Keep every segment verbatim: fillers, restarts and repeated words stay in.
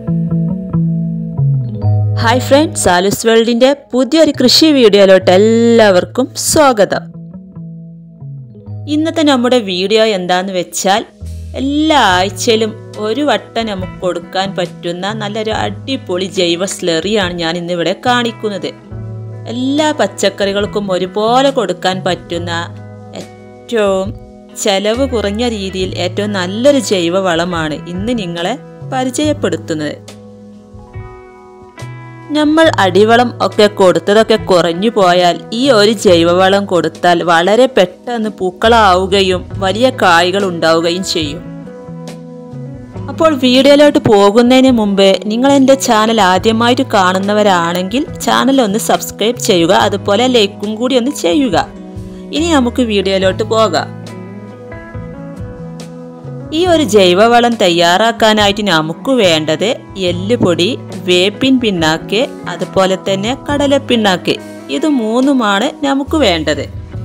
Hi friends, സാലൂസ് വേൾഡിൻ്റെ പുതിയൊരു കൃഷി വീഡിയോയിലോട്ട് എല്ലാവർക്കും സ്വാഗതം. ഇന്നത്തെ നമ്മുടെ വീഡിയോ എന്താണെന്ന് വെച്ചാൽ, എല്ലാ ആഴ്ചയിലും ഒരു വട്ടം നമുക്ക് കൊടുക്കാൻ പറ്റുന്ന നല്ലൊരു അടിപൊളി ജൈവ സ്ലറിയാണ് ഞാൻ ഇന്നിവിടെ കാണിക്കുന്നത്. എല്ലാ പച്ചക്കറികൾക്കും ഒരുപോലെ കൊടുക്കാൻ പറ്റുന്ന ഏറ്റവും ചെലവ് കുറഞ്ഞ രീതിയിൽ ഏറ്റവും നല്ലൊരു ജൈവ വളമാണ് ഇന്ന് നിങ്ങളെ പരിചയപ്പെടുത്തുന്നത്. നമ്മൾ അടിവളം ഒക്കെ കൊടുത്തതൊക്കെ കുറഞ്ഞു പോയാൽ ഈ ഒരു ജൈവവളം കൊടുത്താൽ വളരെ പെട്ടെന്ന് പൂക്കളാവുകയും വലിയ കായ്കൾ ഉണ്ടാവുകയും ചെയ്യും. അപ്പോൾ വീഡിയോയിലോട്ട് പോകുന്നതിന് മുമ്പ് നിങ്ങൾ എൻ്റെ ചാനൽ ആദ്യമായിട്ട് കാണുന്നവരാണെങ്കിൽ ചാനൽ ഒന്ന് സബ്സ്ക്രൈബ് ചെയ്യുക, അതുപോലെ ലൈക്കും കൂടി ഒന്ന് ചെയ്യുക. ഇനി നമുക്ക് വീഡിയോയിലോട്ട് പോകാം. ഈ ഒരു ജൈവവളം തയ്യാറാക്കാനായിട്ട് നമുക്ക് വേണ്ടത് എല്ലുപൊടി, വേപ്പിൻ പിണ്ണാക്ക്, അതുപോലെ തന്നെ കടലപ്പിണ്ണാക്ക്. ഇത് മൂന്നുമാണ് നമുക്ക് വേണ്ടത്.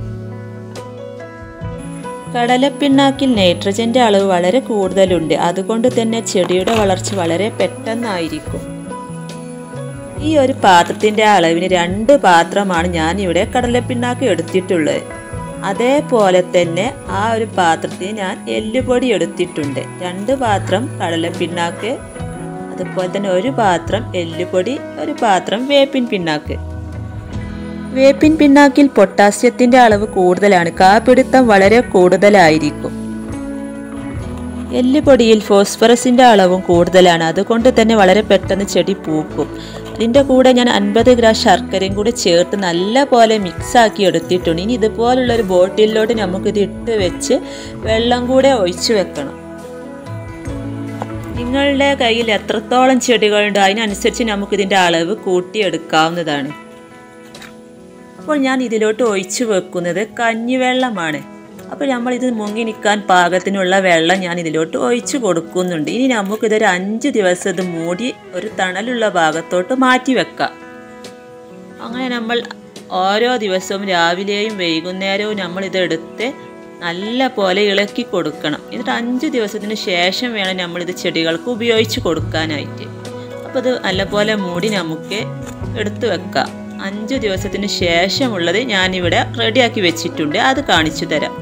കടലപ്പിണ്ണാക്കിൽ നൈട്രജന്റെ അളവ് വളരെ കൂടുതലുണ്ട്, അതുകൊണ്ട് തന്നെ ചെടിയുടെ വളർച്ച വളരെ പെട്ടെന്നായിരിക്കും. ഈ ഒരു പാത്രത്തിന്റെ അളവിന് രണ്ട് പാത്രമാണ് ഞാൻ ഇവിടെ കടലപ്പിണ്ണാക്ക് എടുത്തിട്ടുള്ളത്. അതേപോലെ തന്നെ ആ ഒരു പാത്രത്തിന് ഞാൻ എല്ലുപൊടി എടുത്തിട്ടുണ്ട്. രണ്ട് പാത്രം കടലപ്പിണ്ണാക്ക്, അതുപോലെ തന്നെ ഒരു പാത്രം എല്ലുപൊടി, ഒരു പാത്രം വേപ്പിൻ പിണ്ണാക്ക്. വേപ്പിൻ പിണ്ണാക്കിൽ പൊട്ടാസ്യത്തിന്റെ അളവ് കൂടുതലാണ്, കാപിടുത്തം വളരെ കൂടുതലായിരിക്കും. എല്ലുപൊടിയിൽ ഫോസ്ഫറസിന്റെ അളവും കൂടുതലാണ്, അതുകൊണ്ട് തന്നെ വളരെ പെട്ടെന്ന് ചെടി പൂക്കും. ഇതിൻ്റെ കൂടെ ഞാൻ അൻപത് ഗ്രാം ശർക്കരയും കൂടി ചേർത്ത് നല്ല പോലെ മിക്സാക്കി എടുത്തിട്ടുണ്ട്. ഇനി ഇതുപോലുള്ളൊരു ബോട്ടിലോട്ട് നമുക്കിത് ഇട്ട് വെച്ച് വെള്ളം കൂടെ ഒഴിച്ചു വെക്കണം. നിങ്ങളുടെ കയ്യിൽ എത്രത്തോളം ചെടികളുണ്ടോ അതിനനുസരിച്ച് നമുക്കിതിൻ്റെ അളവ് കൂട്ടിയെടുക്കാവുന്നതാണ്. അപ്പോൾ ഞാൻ ഇതിലോട്ട് ഒഴിച്ചു വെക്കുന്നത് കഞ്ഞിവെള്ളമാണ്. അപ്പോൾ നമ്മളിത് മുങ്ങി നിൽക്കാൻ പാകത്തിനുള്ള വെള്ളം ഞാൻ ഇതിലോട്ട് ഒഴിച്ചു കൊടുക്കുന്നുണ്ട്. ഇനി നമുക്കിതൊരു അഞ്ച് ദിവസം ഇത് മൂടി ഒരു തണലുള്ള ഭാഗത്തോട്ട് മാറ്റി വെക്കാം. അങ്ങനെ നമ്മൾ ഓരോ ദിവസവും രാവിലെയും വൈകുന്നേരവും നമ്മളിതെടുത്ത് നല്ല പോലെ ഇളക്കി കൊടുക്കണം. എന്നിട്ട് അഞ്ച് ദിവസത്തിന് ശേഷം വേണം നമ്മളിത് ചെടികൾക്ക് ഉപയോഗിച്ച് കൊടുക്കാനായിട്ട്. അപ്പോൾ ഇത് നല്ലപോലെ മൂടി നമുക്ക് എടുത്തു വെക്കാം. അഞ്ച് ദിവസത്തിന് ശേഷമുള്ളത് ഞാനിവിടെ റെഡിയാക്കി വെച്ചിട്ടുണ്ട്, അത് കാണിച്ചു തരാം.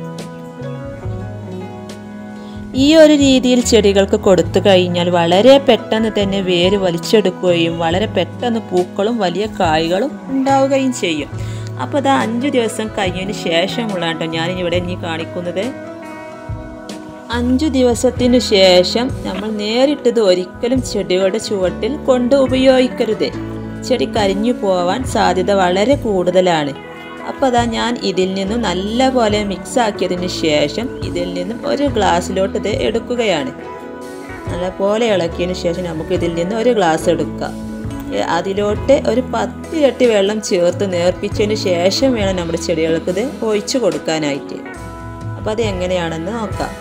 ഈ ഒരു രീതിയിൽ ചെടികൾക്ക് കൊടുത്തു കഴിഞ്ഞാൽ വളരെ പെട്ടെന്ന് തന്നെ വേര് വലിച്ചെടുക്കുകയും വളരെ പെട്ടെന്ന് പൂക്കളും വലിയ കായ്കളും ഉണ്ടാവുകയും ചെയ്യും. അപ്പോൾ അത് അഞ്ച് ദിവസം കഴിഞ്ഞതിന് ശേഷമുള്ളതാണ് ഞാനിവിടെ ഇനി കാണിക്കുന്നത്. അഞ്ചു ദിവസത്തിനു ശേഷം നമ്മൾ നേരിട്ടത് ഒരിക്കലും ചെടികളുടെ ചുവട്ടിൽ കൊണ്ട് ഉപയോഗിക്കരുത്. ചെടി കരിഞ്ഞു പോവാൻ സാധ്യത വളരെ കൂടുതലാണ്. അപ്പോൾ അതാ ഞാൻ ഇതിൽ നിന്നും നല്ല പോലെ മിക്സ് ആക്കിയതിന് ശേഷം ഇതിൽ നിന്നും ഒരു ഗ്ലാസ്സിലോട്ട് ഇത് എടുക്കുകയാണ്. നല്ലപോലെ ഇളക്കിയതിന് ശേഷം നമുക്ക് ഇതിൽ നിന്ന് ഒരു ഗ്ലാസ് എടുക്കാം. അതിലോട്ട് ഒരു പത്തിരട്ടി വെള്ളം ചേർത്ത് നേർപ്പിച്ചതിന് ശേഷം വേണം നമ്മുടെ ചെടികൾക്ക് ഇത് ഒഴിച്ചു കൊടുക്കാനായിട്ട്. അപ്പോൾ അത് എങ്ങനെയാണെന്ന് നോക്കാം.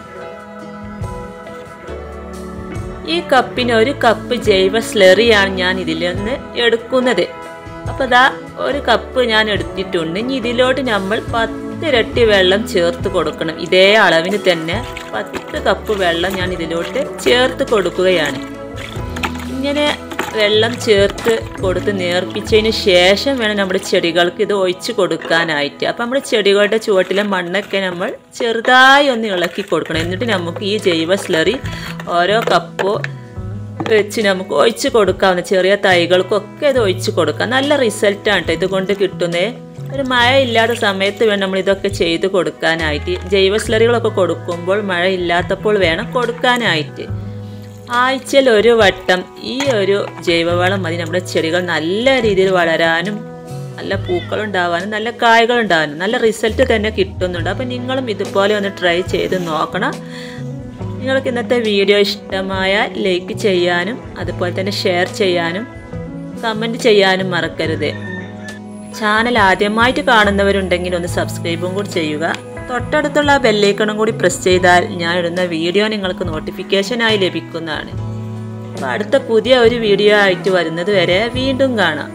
ഈ കപ്പിന് ഒരു കപ്പ് ജൈവ സ്ലറിയാണ് ഞാൻ ഇതിൽ നിന്ന് എടുക്കുന്നത്. അപ്പോൾ ദാ ഒരു കപ്പ് ഞാൻ എടുത്തിട്ടുണ്ട്. ഇനി ഇതിലോട്ട് നമ്മൾ പത്തിരട്ടി വെള്ളം ചേർത്ത് കൊടുക്കണം. ഇതേ അളവിന് തന്നെ പത്ത് കപ്പ് വെള്ളം ഞാൻ ഇതിലോട്ട് ചേർത്ത് കൊടുക്കുകയാണ്. ഇങ്ങനെ വെള്ളം ചേർത്ത് കൊടുത്ത് നേർപ്പിച്ചതിന് ശേഷം വേണം നമ്മുടെ ചെടികൾക്ക് ഇത് ഒഴിച്ച് കൊടുക്കാനായിട്ട്. അപ്പം നമ്മുടെ ചെടികളുടെ ചുവട്ടിലെ മണ്ണൊക്കെ നമ്മൾ ചെറുതായി ഒന്ന് ഇളക്കി കൊടുക്കണം. എന്നിട്ട് നമുക്ക് ഈ ജൈവ സ്ലറി ഓരോ കപ്പോ വെച്ച് നമുക്ക് ഒഴിച്ച് കൊടുക്കാവുന്ന ചെറിയ തൈകൾക്കൊക്കെ ഇത് ഒഴിച്ച് കൊടുക്കാം. നല്ല റിസൾട്ടാണ് കേട്ടോ ഇതുകൊണ്ട് കിട്ടുന്നത്. ഒരു മഴ ഇല്ലാത്ത സമയത്ത് വേണം നമ്മൾ ഇതൊക്കെ ചെയ്ത് കൊടുക്കാനായിട്ട്. ജൈവ സ്ലറികളൊക്കെ കൊടുക്കുമ്പോൾ മഴ ഇല്ലാത്തപ്പോൾ വേണം കൊടുക്കാനായിട്ട്. ആഴ്ചയിൽ ഒരു വട്ടം ഈ ഒരു ജൈവവളം മതി നമ്മുടെ ചെടികൾ നല്ല രീതിയിൽ വളരാനും നല്ല പൂക്കളുണ്ടാവാനും നല്ല കായ്കളുണ്ടാവാനും നല്ല റിസൾട്ട് തന്നെ കിട്ടുന്നുണ്ട്. അപ്പം നിങ്ങളും ഇതുപോലെ ഒന്ന് ട്രൈ ചെയ്ത് നോക്കണം. നിങ്ങൾക്ക് ഇന്നത്തെ വീഡിയോ ഇഷ്ടമായാൽ ലൈക്ക് ചെയ്യാനും അതുപോലെ തന്നെ ഷെയർ ചെയ്യാനും കമൻറ്റ് ചെയ്യാനും മറക്കരുത്. ചാനൽ ആദ്യമായിട്ട് കാണുന്നവരുണ്ടെങ്കിൽ ഒന്ന് സബ്സ്ക്രൈബും കൂടി ചെയ്യുക. തൊട്ടടുത്തുള്ള ബെല്ലൈക്കണും കൂടി പ്രസ് ചെയ്താൽ ഞാൻ ഇടുന്ന വീഡിയോ നിങ്ങൾക്ക് നോട്ടിഫിക്കേഷനായി ലഭിക്കുന്നതാണ്. അപ്പോൾ അടുത്ത പുതിയ ഒരു വീഡിയോ ആയിട്ട് വരുന്നത് വരെ വീണ്ടും കാണാം.